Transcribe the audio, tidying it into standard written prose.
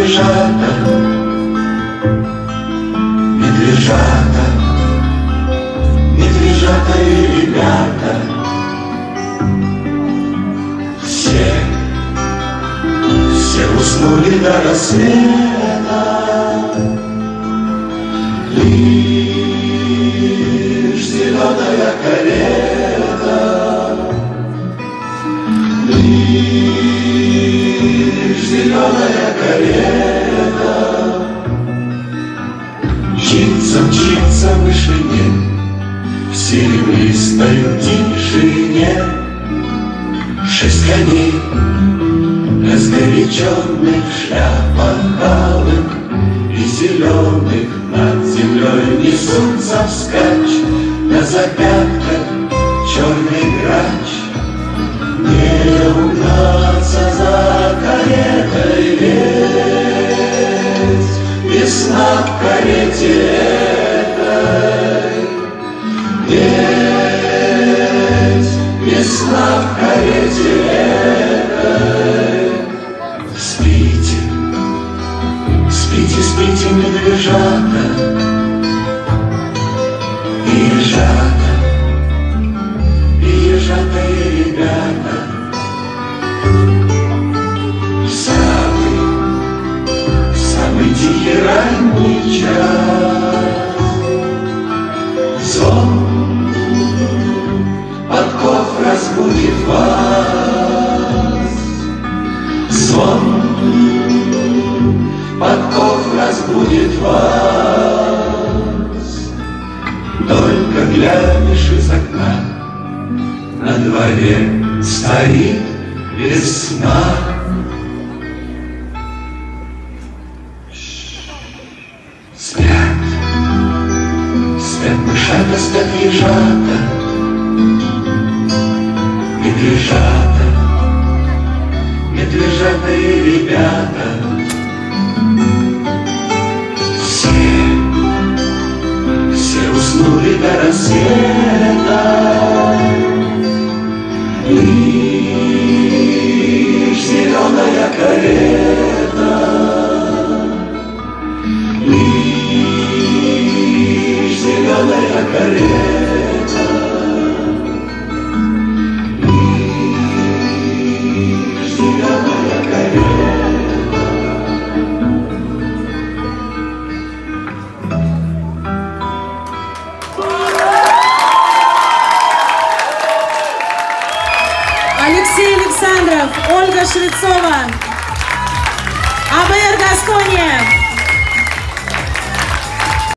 медвежата, медвежата, медвежата и ребята. Все уснули до рассвета, лишь зеленая карета, лишь зеленая карета мчится в вышине, в серебристой тишине. 6 коней, разгоряченных в шляпах алых и зеленых, над землей несутся вскачь, на запятках черный грач. Не угнаться за каретой, ведь весна в карете этой, ведь весна в карете этой. Спите, спите, спите, медвежата, и ежата, и ежата, и ребята. Самый тихий ранний час звон подков разбудит вас, звон подков разбудит вас. Только глянешь из окна, на дворе стоит весна. Спят, спят мышата, спят ежата, медвежата, медвежата и ребята. Все уснули до рассвета, лишь зеленая карета, лишь зеленая карета, лишь зеленая карета. Алексей Александров, Ольга Швецова, АБР Гаскония.